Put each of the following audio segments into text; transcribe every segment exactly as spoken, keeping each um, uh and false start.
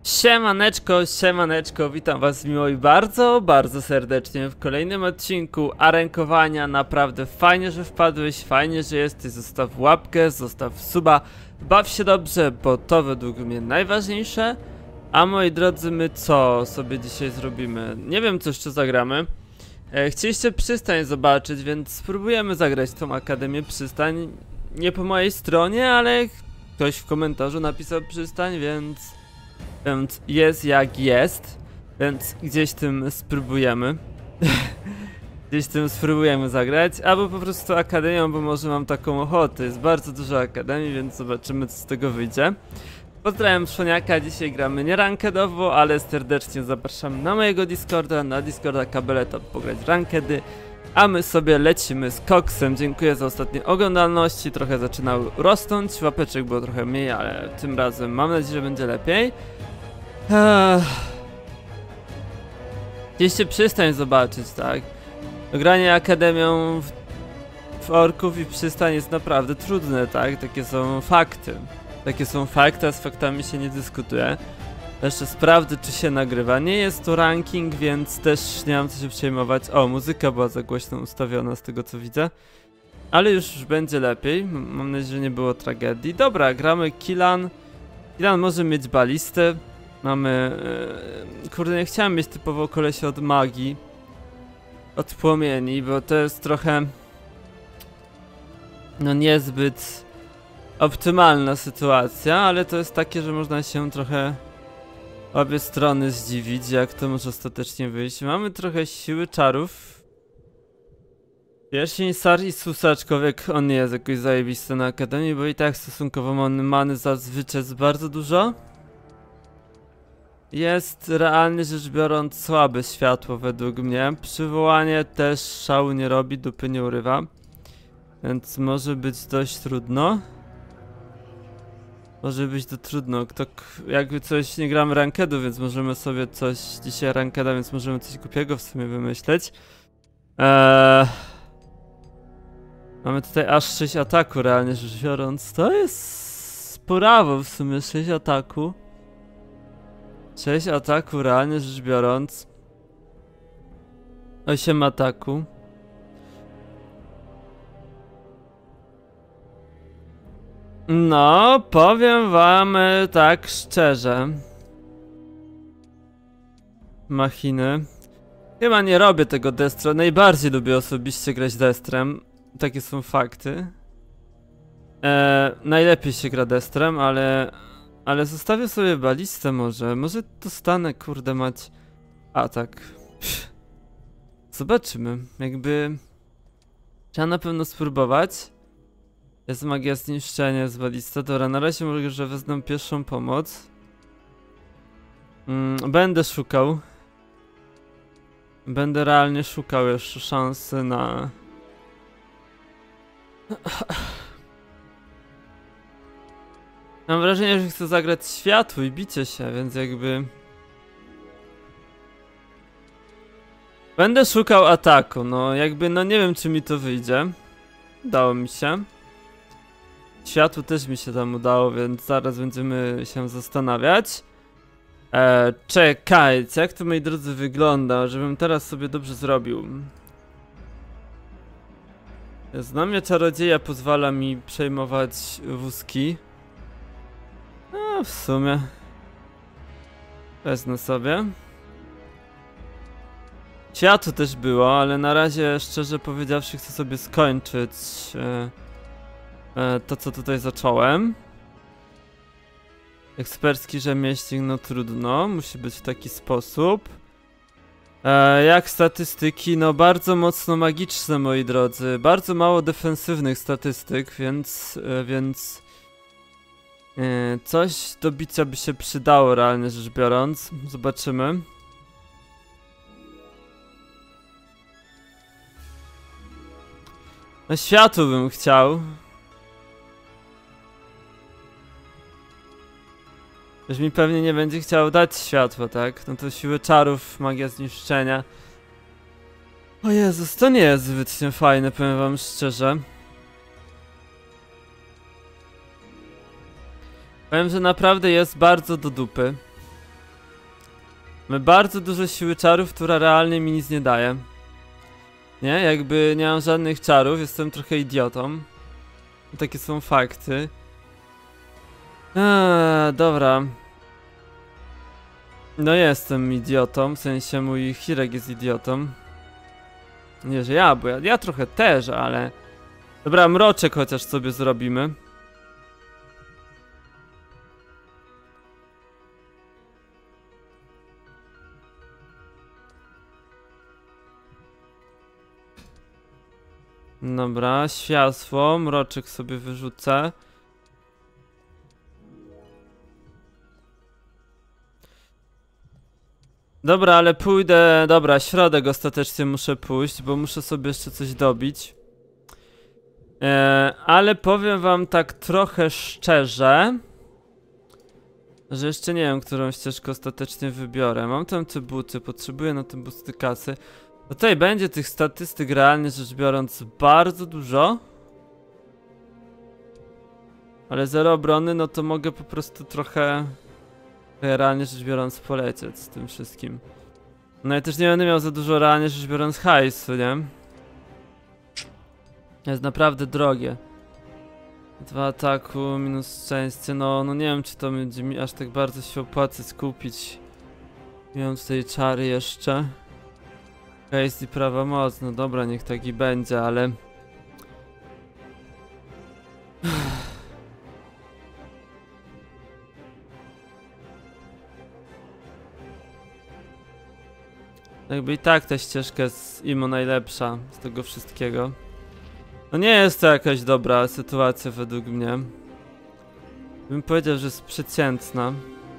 Siemaneczko, siemaneczko, witam was miło i bardzo, bardzo serdecznie w kolejnym odcinku arenkowania. Naprawdę fajnie, że wpadłeś, fajnie, że jesteś, zostaw łapkę, zostaw suba, baw się dobrze, bo to według mnie najważniejsze. A moi drodzy, my co sobie dzisiaj zrobimy? Nie wiem, co jeszcze zagramy. e, Chcieliście przystań zobaczyć, więc spróbujemy zagrać tą Akademię Przystań. Nie po mojej stronie, ale ktoś w komentarzu napisał przystań, więc... Więc jest jak jest, więc gdzieś tym spróbujemy. Gdzieś tym spróbujemy zagrać, albo po prostu Akademią, bo może mam taką ochotę. Jest bardzo dużo Akademii, więc zobaczymy, co z tego wyjdzie. Pozdrawiam Szoniaka, dzisiaj gramy nie rankedowo, ale serdecznie zapraszam na mojego Discorda, na Discorda Kabeleta, pograć rankedy. A my sobie lecimy z koksem. Dziękuję za ostatnie oglądalności, trochę zaczynały rosnąć, łapeczek było trochę mniej, ale tym razem mam nadzieję, że będzie lepiej. Eee... Chcieliście przystań zobaczyć, tak? Granie Akademią w, w orków i przystań jest naprawdę trudne, tak? Takie są fakty. Takie są fakty, a z faktami się nie dyskutuje. Jeszcze sprawdzę, czy się nagrywa. Nie jest to ranking, więc też nie mam co się przejmować. O, muzyka była za głośno ustawiona z tego, co widzę. Ale już, już będzie lepiej. Mam nadzieję, że nie było tragedii. Dobra, gramy Killan. Killan może mieć balistę. Mamy... Yy, kurde, nie chciałem mieć typowo kolesia od magii. Od płomieni, bo to jest trochę... No niezbyt... optymalna sytuacja, ale to jest takie, że można się trochę... obie strony zdziwić, jak to może ostatecznie wyjść. Mamy trochę siły czarów. Pierścień Sar i Susa, aczkolwiek on nie jest jakoś zajebisty na Akademii, bo i tak stosunkowo many, many zazwyczaj jest bardzo dużo. Jest realnie rzecz biorąc słabe światło według mnie. Przywołanie też szału nie robi, dupy nie urywa. Więc może być dość trudno. Może być to trudno, kto, jakby coś, nie gramy rankedu, więc możemy sobie coś, dzisiaj rankeda, więc możemy coś głupiego w sumie wymyśleć. Eee, mamy tutaj aż sześć ataku, realnie rzecz biorąc, to jest sporawo w sumie, sześć ataku. sześć ataku, realnie rzecz biorąc. osiem ataku. No, powiem wam e, tak szczerze. Machiny. Chyba nie robię tego Destra. Najbardziej lubię osobiście grać Destrem. Takie są fakty. E, najlepiej się gra Destrem, ale... Ale zostawię sobie balistę może. Może dostanę, kurde mać... atak. Pff. Zobaczymy. Jakby... Trzeba na pewno spróbować. Jest magia zniszczenia z balista. Dobra, na razie może, że wezmę pierwszą pomoc. Mm, będę szukał. Będę realnie szukał jeszcze szansy na... Mam wrażenie, że chcę zagrać światło i bicie się, więc jakby... Będę szukał ataku, no jakby, no nie wiem, czy mi to wyjdzie. Udało mi się. Światło też mi się tam udało, więc zaraz będziemy się zastanawiać. Eee, czekajcie, jak to, moi drodzy, wygląda, żebym teraz sobie dobrze zrobił. Znamie czarodzieja pozwala mi przejmować wózki. No, w sumie. Wezmę sobie. Światło też było, ale na razie, szczerze powiedziawszy, chcę sobie skończyć... E To, co tutaj zacząłem. Ekspercki rzemieślnik, no trudno, musi być w taki sposób. E, jak statystyki, no bardzo mocno magiczne, moi drodzy. Bardzo mało defensywnych statystyk, więc... E, więc... E, coś do bicia by się przydało, realnie rzecz biorąc. Zobaczymy. No światło bym chciał. Już mi pewnie nie będzie chciał dać światło, tak? No to siły czarów, magia zniszczenia. O Jezus, to nie jest zbytnio fajne, powiem wam szczerze. Powiem, że naprawdę jest bardzo do dupy. Mamy bardzo dużo siły czarów, która realnie mi nic nie daje. Nie? Jakby nie mam żadnych czarów, jestem trochę idiotą. Takie są fakty. Eee, dobra. No jestem idiotą, w sensie mój Hirek jest idiotą. Nie, że ja, bo ja, ja trochę też, ale... Dobra, mroczek chociaż sobie zrobimy. Dobra, światło, mroczek sobie wyrzucę. Dobra, ale pójdę... Dobra, środek ostatecznie muszę pójść, bo muszę sobie jeszcze coś dobić. Eee, ale powiem wam tak trochę szczerze, że jeszcze nie wiem, którą ścieżkę ostatecznie wybiorę. Mam tam te buty, potrzebuję na tym busty kasy. Tutaj będzie tych statystyk realnie rzecz biorąc bardzo dużo. Ale zero obrony, no to mogę po prostu trochę realnie rzecz biorąc polecieć z tym wszystkim. No i też nie będę miał za dużo realnie rzecz biorąc hajsu, nie? Jest naprawdę drogie. Dwa ataku, minus szczęście, no, no nie wiem czy to będzie mi aż tak bardzo się opłaca skupić. Miałem tutaj czary jeszcze. Case i prawa moc, no dobra, niech taki będzie, ale... Jakby i tak ta ścieżka jest imo najlepsza z tego wszystkiego. No nie jest to jakaś dobra sytuacja według mnie. Bym powiedział, że jest przeciętna.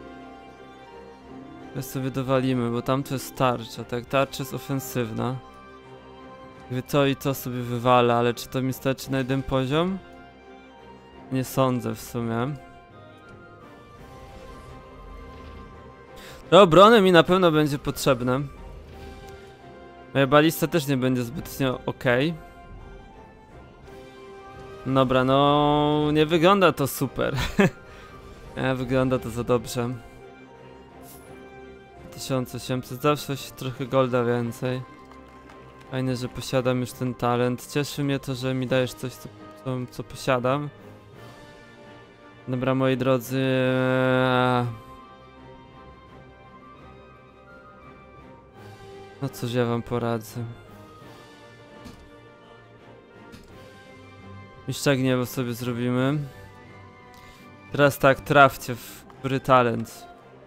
Ja sobie dowalimy, bo tamto jest tarcza, tak? Tarcza jest ofensywna. Jakby to i to sobie wywala, ale czy to mi starczy na jeden poziom? Nie sądzę w sumie. Do obrony mi na pewno będzie potrzebne. Moja balista też nie będzie zbytnio ok. Dobra, no nie wygląda to super. Nie wygląda to za dobrze. tysiąc osiemset, zawsze się trochę golda więcej. Fajnie, że posiadam już ten talent. Cieszy mnie to, że mi dajesz coś, co, co, co posiadam. Dobra, moi drodzy. No cóż ja wam poradzę. Mistrza gniewu sobie zrobimy. Teraz tak, trafcie w dobry talent.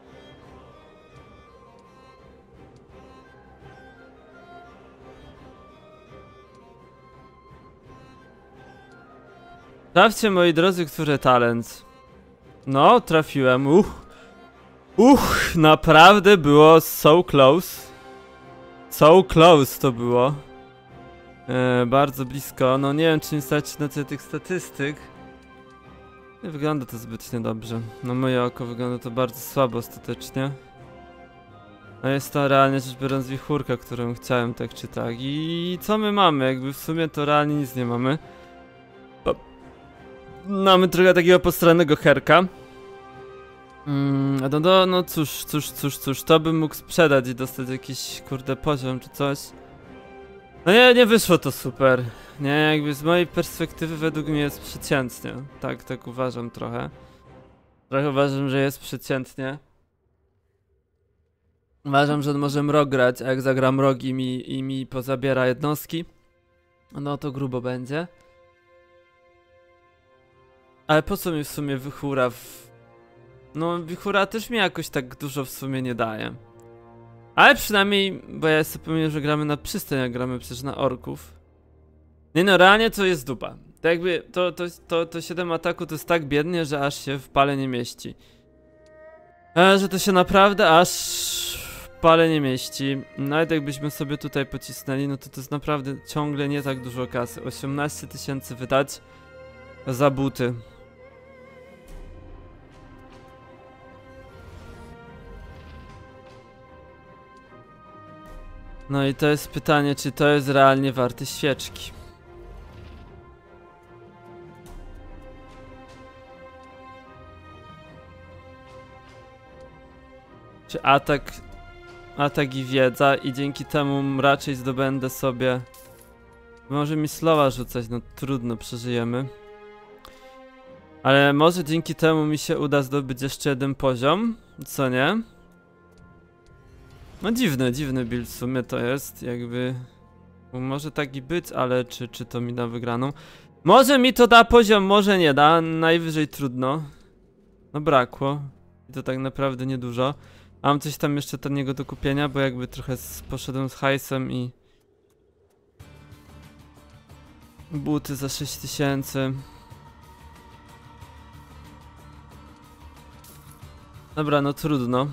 Trafcie, moi drodzy, który talent. No, trafiłem. Uch. Uch, naprawdę było so close. So close to było. E, bardzo blisko. No nie wiem, czy nie starczy na tyle tych statystyk. Nie wygląda to zbytnio dobrze. Na moje oko wygląda to bardzo słabo ostatecznie. A jest to realnie rzecz biorąc wichurka, którą chciałem tak czy tak. I co my mamy? Jakby w sumie to realnie nic nie mamy. Bo mamy trochę takiego postrannego herka. Mm, no, no, no cóż, cóż, cóż, cóż, to bym mógł sprzedać i dostać jakiś kurde poziom czy coś. No nie, nie wyszło to super. Nie, jakby z mojej perspektywy według mnie jest przeciętnie. Tak, tak uważam trochę. Trochę uważam, że jest przeciętnie. Uważam, że może mrok grać, a jak zagram mrok i mi, i mi pozabiera jednostki, no to grubo będzie. Ale po co mi w sumie wichura w... No wichura też mi jakoś tak dużo w sumie nie daje. Ale przynajmniej, bo ja sobie pomyślę, że gramy na przystań, jak gramy przecież na orków. Nie no, realnie to jest dupa. To jakby, to, to, to, to siedem ataku to jest tak biednie, że aż się w pale nie mieści. A, że to się naprawdę aż w pale nie mieści. Nawet jakbyśmy sobie tutaj pocisnęli, no to to jest naprawdę ciągle nie tak dużo kasy. osiemnaście tysięcy wydać za buty. No i to jest pytanie, czy to jest realnie warte świeczki. Czy atak atak i wiedza i dzięki temu raczej zdobędę sobie... Może mi slowa rzucać, no trudno, przeżyjemy. Ale może dzięki temu mi się uda zdobyć jeszcze jeden poziom, co nie? No dziwny, dziwny build w sumie to jest, jakby... Może tak i być, ale czy, czy to mi da wygraną? Może mi to da poziom, może nie da, najwyżej trudno. No brakło. I to tak naprawdę niedużo. A mam coś tam jeszcze taniego do kupienia, bo jakby trochę z, poszedłem z hajsem i... Buty za sześć tysięcy. Dobra, no trudno.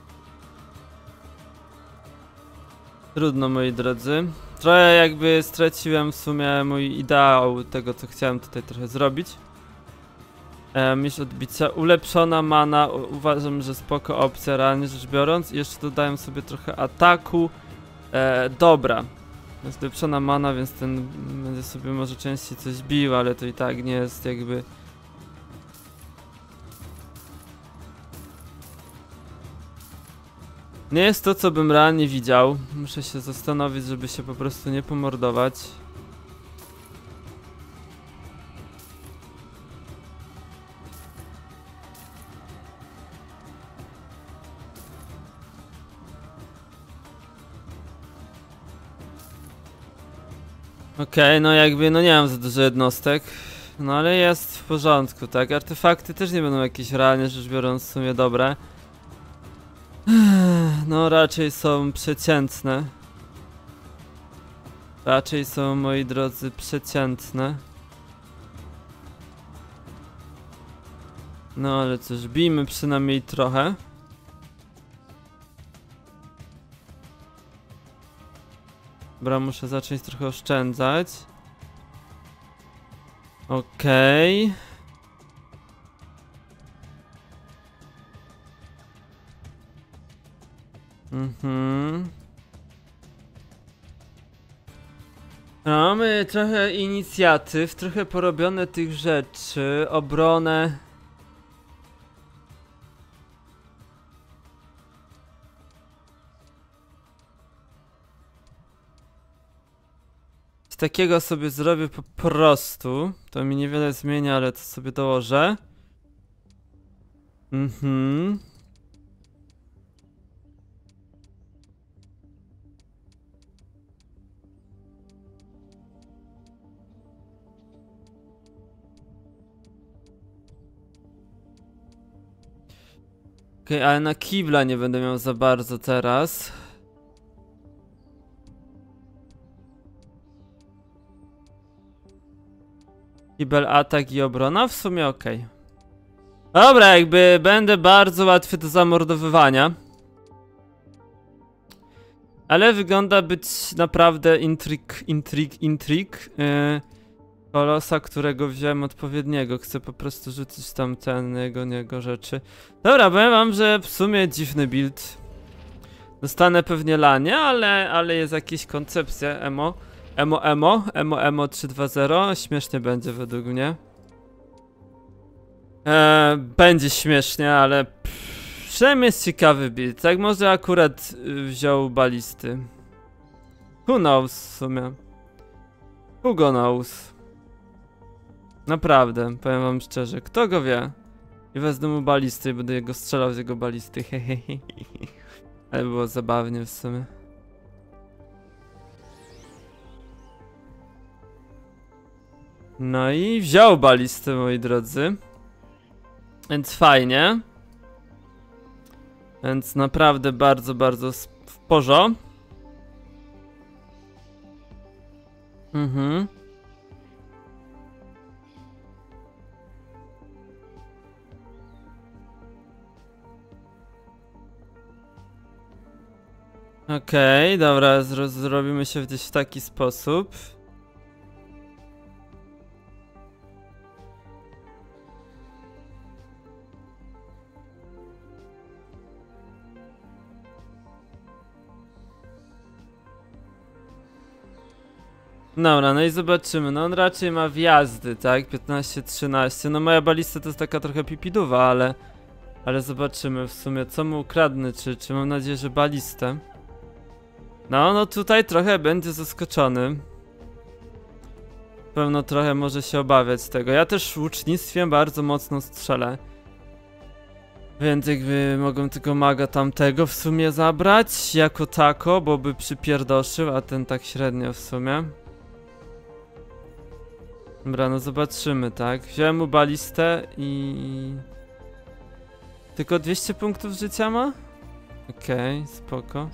Trudno, moi drodzy. Trochę jakby straciłem w sumie mój ideał tego, co chciałem tutaj trochę zrobić. E, mistrz odbicia, ulepszona mana, u uważam, że spoko opcja, realnie rzecz biorąc. I jeszcze dodałem sobie trochę ataku. E, dobra. Jest ulepszona mana, więc ten będzie sobie może częściej coś bił, ale to i tak nie jest jakby... Nie jest to, co bym realnie widział. Muszę się zastanowić, żeby się po prostu nie pomordować. Okej, okay, no jakby, no nie mam za dużo jednostek. No ale jest w porządku, tak? Artefakty też nie będą jakieś realnie rzecz biorąc w sumie dobre. No raczej są przeciętne. Raczej są, moi drodzy, przeciętne. No ale cóż, bijmy przynajmniej trochę. Dobra, muszę zacząć trochę oszczędzać. Okej. Okay. Mhm. Mamy trochę inicjatyw, trochę porobione tych rzeczy, obronę. Z takiego sobie zrobię po prostu. To mi niewiele zmienia, ale to sobie dołożę. Mhm. Okej, okay, ale na kibla nie będę miał za bardzo teraz. Kibel, atak i obrona? W sumie okej. Okay. Dobra, jakby będę bardzo łatwy do zamordowywania. Ale wygląda być naprawdę intryg, intryg, intryg. Yy, kolosa, którego wziąłem odpowiedniego. Chcę po prostu rzucić tam ten jego, niego rzeczy. Dobra, powiem wam, że w sumie dziwny build. Dostanę pewnie lanie, ale, ale jest jakaś koncepcja emo. Emo, emo, emo, emo trzy dwa zero. Śmiesznie będzie według mnie. Eee, będzie śmiesznie, ale pff, przynajmniej jest ciekawy build. Tak może akurat y, wziął balisty. Who knows w sumie. Who go knows. Naprawdę, powiem wam szczerze. Kto go wie? I wezmę mu balisty i będę jego strzelał z jego balisty. Hehehe. Ale było zabawnie w sumie. No i wziął balistę, moi drodzy. Więc fajnie. Więc naprawdę bardzo, bardzo w porządku. Mhm. Okej, okay, dobra, zro zrobimy się gdzieś w taki sposób. Dobra, no i zobaczymy, no on raczej ma wjazdy, tak? piętnaście trzynaście, no moja balista to jest taka trochę pipiduwa, ale... Ale zobaczymy w sumie, co mu ukradnę, czy, czy mam nadzieję, że balistę. No, no tutaj trochę będzie zaskoczony. Pewno trochę może się obawiać tego. Ja też łucznictwem bardzo mocno strzelę. Więc jakby mogą tego maga tamtego w sumie zabrać jako tako, bo by przypierdoszył, a ten tak średnio w sumie. Dobra, no zobaczymy, tak? Wziąłem mu balistę i... Tylko dwieście punktów życia ma? Okej, okay, spoko.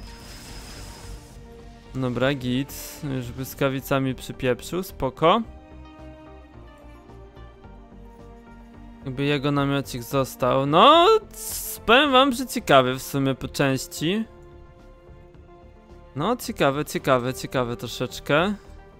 Dobra, git. Już błyskawicami przypieprzył, spoko. Jakby jego namiocik został. No, powiem wam, że ciekawy w sumie po części. No, ciekawe, ciekawe, ciekawe troszeczkę.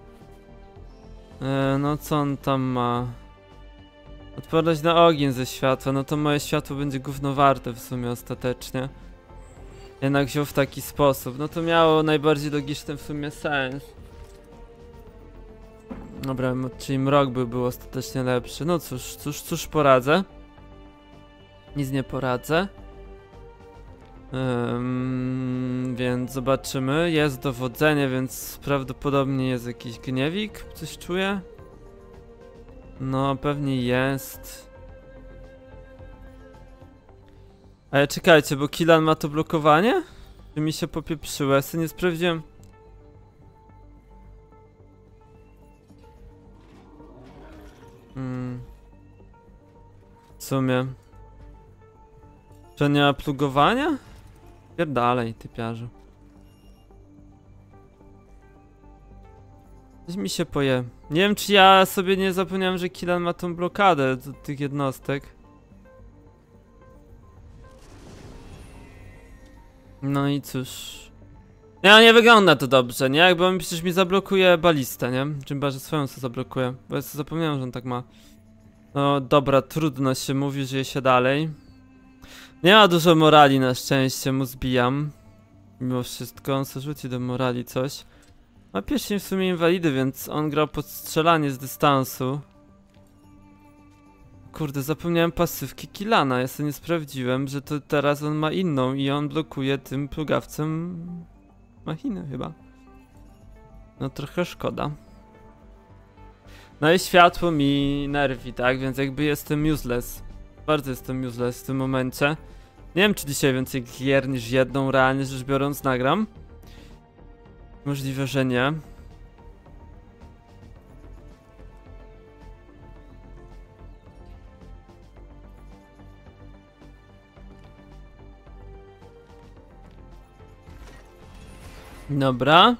E, no, co on tam ma? Odporność na ogień ze światła. No to moje światło będzie gówno warte w sumie ostatecznie. Jednak wziął w taki sposób. No to miało najbardziej logiczny w sumie sens. Dobra, czyli mrok by był ostatecznie lepszy. No cóż, cóż, cóż poradzę. Nic nie poradzę. Um, więc zobaczymy. Jest dowodzenie, więc prawdopodobnie jest jakiś gniewik. Coś czuję? No, pewnie jest. Ale czekajcie, bo Killan ma to blokowanie? Czy mi się popieprzyło? Ja sobie nie sprawdziłem. Hmm. W sumie. Czy nie ma plugowania? Pierdalej, typiarzu. Coś mi się poje. Nie wiem, czy ja sobie nie zapomniałem, że Killan ma tą blokadę do tych jednostek. No i cóż. Nie, nie wygląda to dobrze, nie? Jakby on przecież mi zablokuje balistę, nie? Czym bardziej swoją co zablokuje. Bo ja sobie zapomniałem, że on tak ma. No dobra, trudno się mówi, żyje się dalej. Nie ma dużo morali na szczęście, mu zbijam. Mimo wszystko, on sobie rzuci do morali coś. Ma pierścień w sumie inwalidy, więc on grał pod strzelanie z dystansu. Kurde, zapomniałem pasywki Killana, ja sobie nie sprawdziłem, że to teraz on ma inną i on blokuje tym plugawcem machinę chyba. No trochę szkoda. No i światło mi nerwi, tak? Więc jakby jestem useless. Bardzo jestem useless w tym momencie. Nie wiem, czy dzisiaj więcej gier niż jedną realnie rzecz biorąc nagram. Możliwe, że nie. Dobra.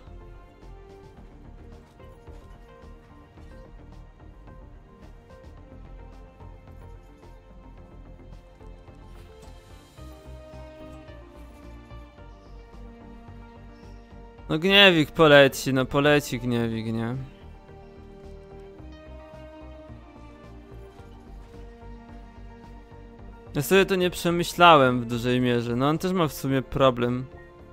No gniewik poleci, no poleci gniewik, nie? Ja sobie to nie przemyślałem w dużej mierze, no on też ma w sumie problem.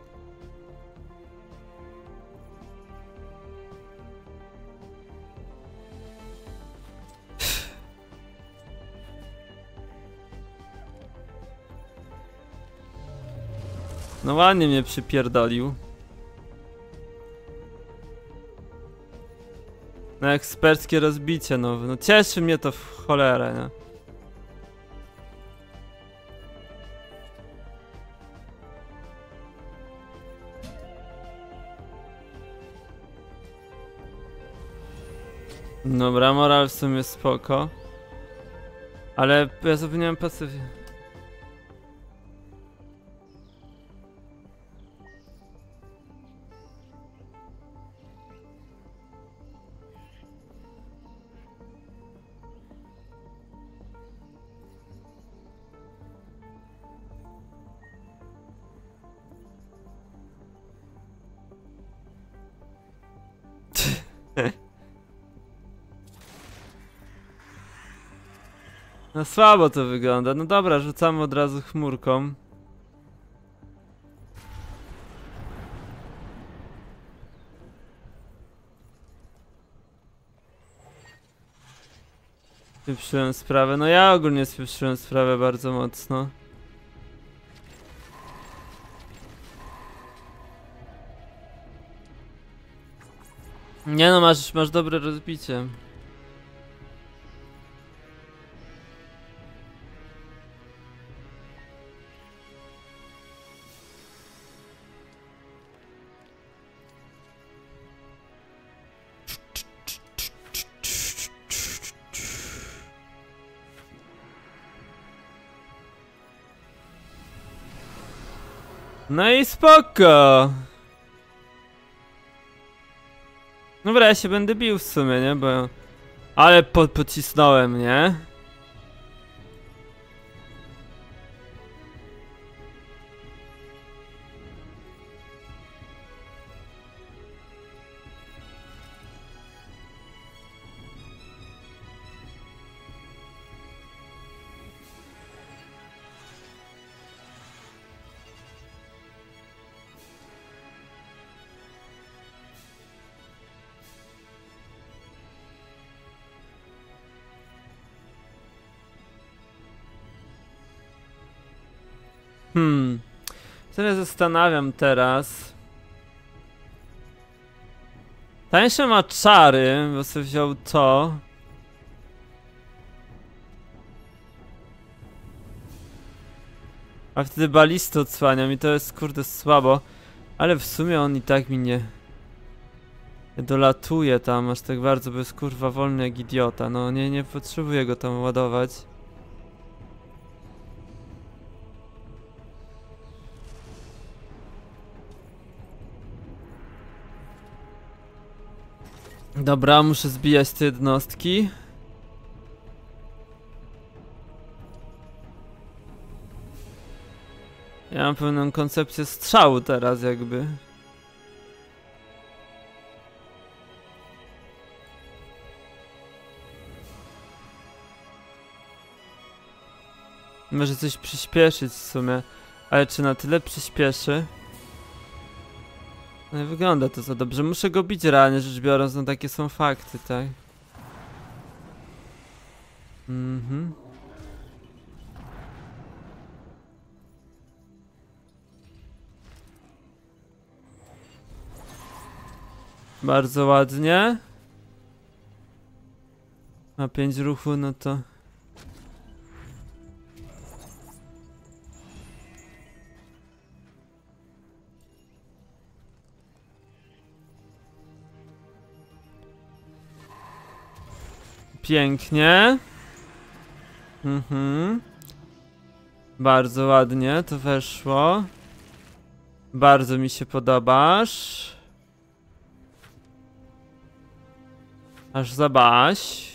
No ładnie mnie przypierdolił. No eksperckie rozbicie, no, no cieszy mnie to w cholerę, nie? Dobra, moral w sumie spoko. Ale ja zapomniałem pasywie. No słabo to wygląda. No dobra, rzucamy od razu chmurką. Spieprzyłem sprawę. No ja ogólnie spieprzyłem sprawę bardzo mocno. Nie no, masz, masz dobre rozbicie. No i spoko. Dobra, ja się będę bił w sumie, nie? Bo... Ale po, pocisnąłem, nie? Hmm. Sobie zastanawiam teraz. Tańsze ma czary, bo sobie wziął to. A wtedy balistę odsłaniam i to jest kurde słabo. Ale w sumie on i tak mi nie... dolatuje tam aż tak bardzo, bo jest kurwa wolny jak idiota. No nie, nie potrzebuję go tam ładować. Dobra, muszę zbijać te jednostki. Ja mam pewną koncepcję strzału teraz jakby. Może coś przyspieszyć w sumie. Ale czy na tyle przyspieszy? No nie wygląda to za dobrze. Muszę go bić realnie rzecz biorąc, no takie są fakty, tak? Mhm. Bardzo ładnie. Ma pięć ruchu, no to... Pięknie. Mhm. Bardzo ładnie to weszło. Bardzo mi się podobasz. Aż zabaś.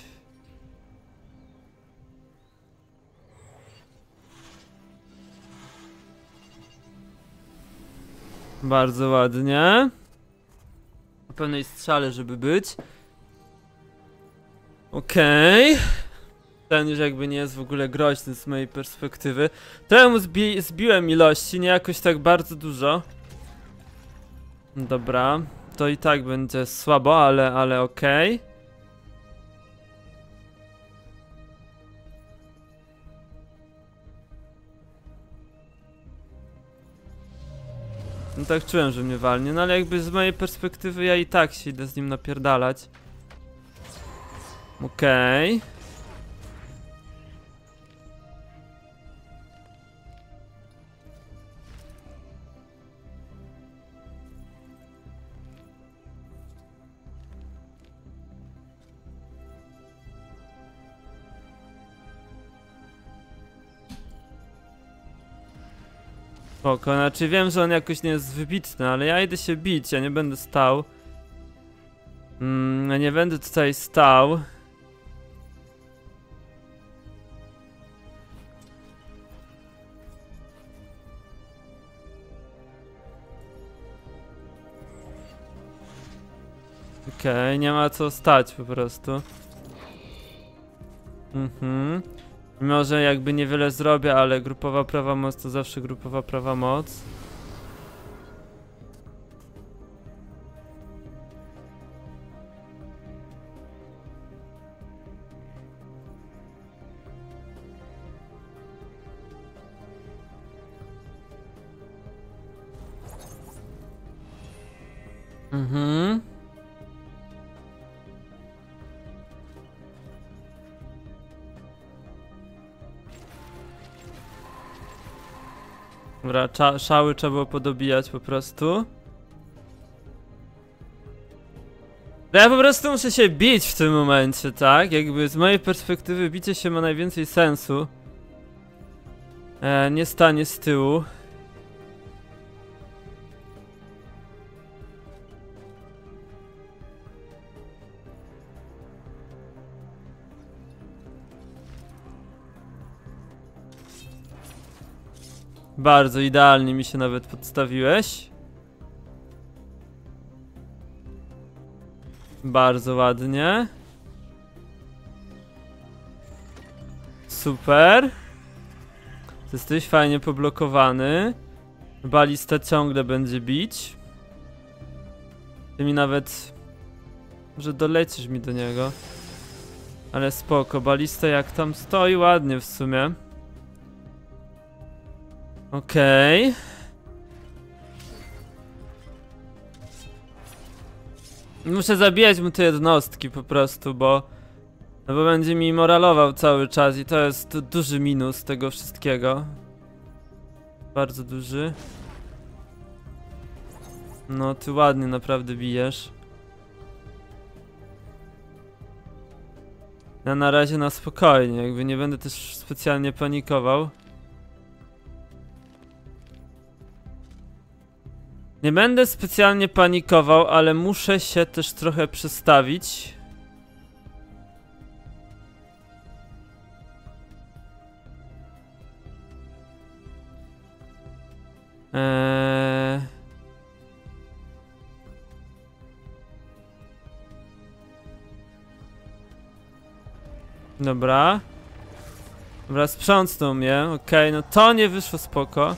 Bardzo ładnie. Po pełnej strzale, żeby być. Okej. Okay. Ten już jakby nie jest w ogóle groźny z mojej perspektywy. To ja mu zbi zbiłem ilości, nie jakoś tak bardzo dużo. Dobra. To i tak będzie słabo, ale, ale okej. Okay. No tak czułem, że mnie walnie, no ale jakby z mojej perspektywy ja i tak się idę z nim napierdalać. Okej. Okay. Spoko, znaczy wiem, że on jakoś nie jest wybitny, ale ja idę się bić, ja nie będę stał. Mm, ja nie będę tutaj stał. Okej, okay, nie ma co stać po prostu. Mhm. Mimo, że jakby niewiele zrobię, ale grupowa prawa moc to zawsze grupowa prawa moc. Mhm. Dobra, cza szały trzeba było podobijać po prostu. Ja po prostu muszę się bić w tym momencie, tak? Jakby z mojej perspektywy bicie się ma najwięcej sensu. E, nie stanie z tyłu. Bardzo idealnie mi się nawet podstawiłeś. Bardzo ładnie. Super. Jesteś fajnie poblokowany. Balista ciągle będzie bić. Ty mi nawet... Może dolecisz mi do niego. Ale spoko, balista jak tam stoi ładnie w sumie. Okej. Okay. Muszę zabijać mu te jednostki po prostu, bo... No bo będzie mi moralował cały czas i to jest duży minus tego wszystkiego. Bardzo duży. No, ty ładnie naprawdę bijesz. Ja na razie na spokojnie, jakby nie będę też specjalnie panikował. Nie będę specjalnie panikował, ale muszę się też trochę przestawić. Eee... Dobra. Dobra, sprzątnął mnie, okej, okay, no to nie wyszło spoko.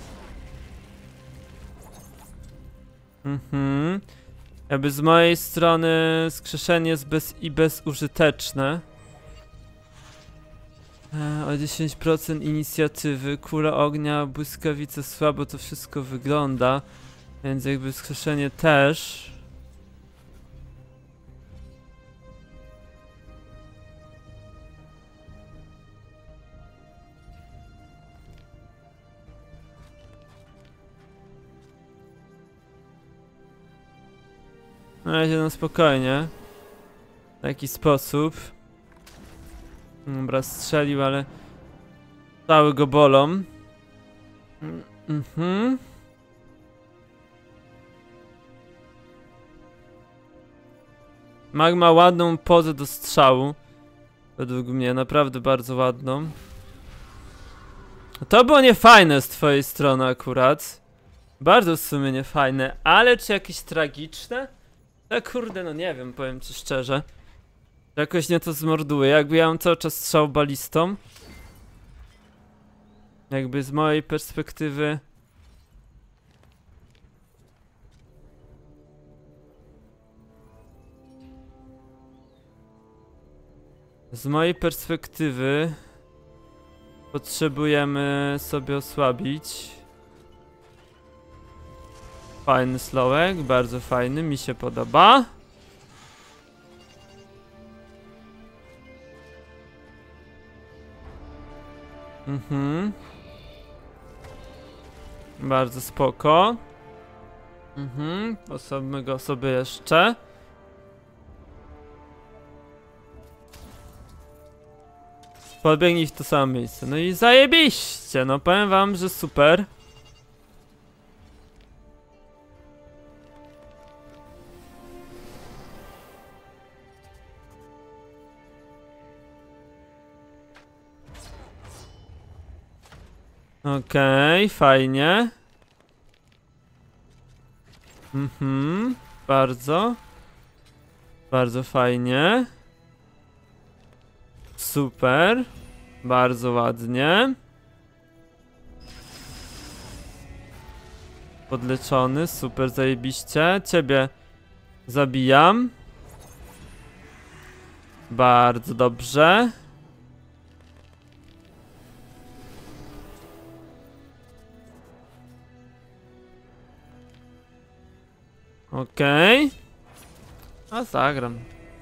Mhm. Jakby z mojej strony skrzeszenie jest bez i bezużyteczne. E, o dziesięć procent inicjatywy, kula ognia, błyskawice, słabo to wszystko wygląda. Więc jakby skrzeszenie też. Na razie no spokojnie. W taki sposób. Dobra, strzelił, ale cały go bolą. Mhm. Mag ma ładną pozę do strzału. Według mnie, naprawdę bardzo ładną. To było niefajne z twojej strony akurat. Bardzo w sumie niefajne, ale czy jakieś tragiczne? No kurde, no nie wiem, powiem ci szczerze. Jakoś nie to zmorduje, jakby ja mam cały czas strzał balistą. Jakby z mojej perspektywy... Z mojej perspektywy... Potrzebujemy sobie osłabić. Fajny slowek, bardzo fajny, mi się podoba. Mhm. Bardzo spoko. Mhm, osobmy go sobie jeszcze. Podbiegnij w to samo miejsce. No i zajebiście, no powiem wam, że super. Okej, okay, fajnie. Mhm, bardzo. Bardzo fajnie. Super. Bardzo ładnie. Podleczony, super, zajebiście. Ciebie zabijam. Bardzo dobrze. Okej. Okay. A zagram.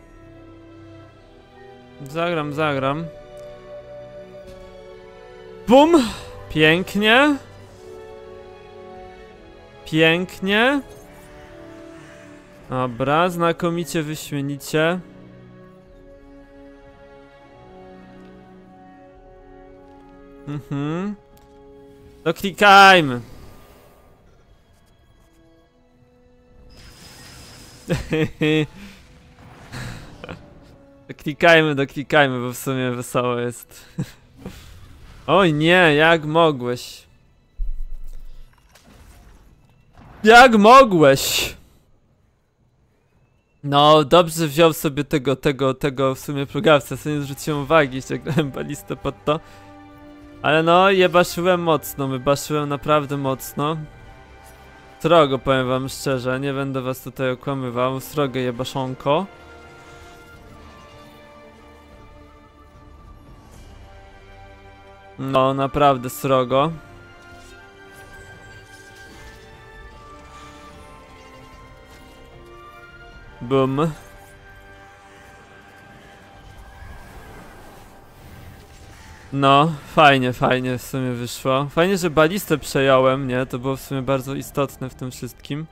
Zagram, zagram. Bum! Pięknie. pięknie. Dobra, znakomicie, wyśmienicie. Mhm. To klikajmy. Klikajmy, doklikajmy, bo w sumie wesoło jest. Oj nie, jak mogłeś? Jak mogłeś? No, dobrze wziął sobie tego, tego, tego w sumie plugawca, sobie nie zwróciłem uwagi, jeszcze grałem balistę pod to. Ale no, jebaszyłem mocno, wybaszyłem naprawdę mocno. Srogo, powiem wam szczerze, nie będę was tutaj okłamywał, srogo jebaszonko. No, naprawdę srogo. Bum. No, fajnie, fajnie w sumie wyszło. Fajnie, że balistę przejąłem, nie? To było w sumie bardzo istotne w tym wszystkim.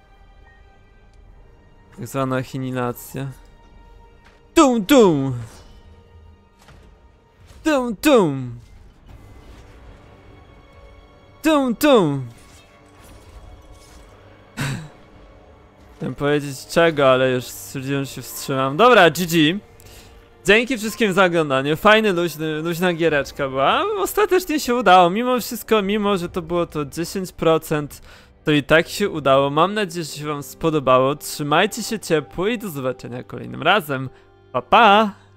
Tak zwana achinilacja. Tum, tum! Tum, tum! Tum, tum! Chciałem powiedzieć czego, ale już stwierdziłem, że się wstrzymam. Dobra, G G. Dzięki wszystkim za oglądanie. Fajny, luźny, luźna giereczka była. Ostatecznie się udało. Mimo wszystko, mimo że to było to dziesięć procent, to i tak się udało. Mam nadzieję, że się wam spodobało. Trzymajcie się ciepło i do zobaczenia kolejnym razem. Pa, pa!